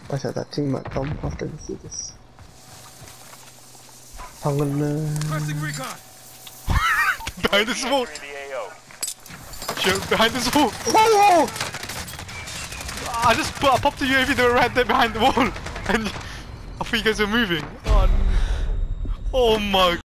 Watch out, that team might come after we see this. Requesting recon. Behind this wall. Shoot, behind this wall. Whoa! I popped the UAV, they were right there behind the wall, and I thought you guys were moving. Oh, no. Oh my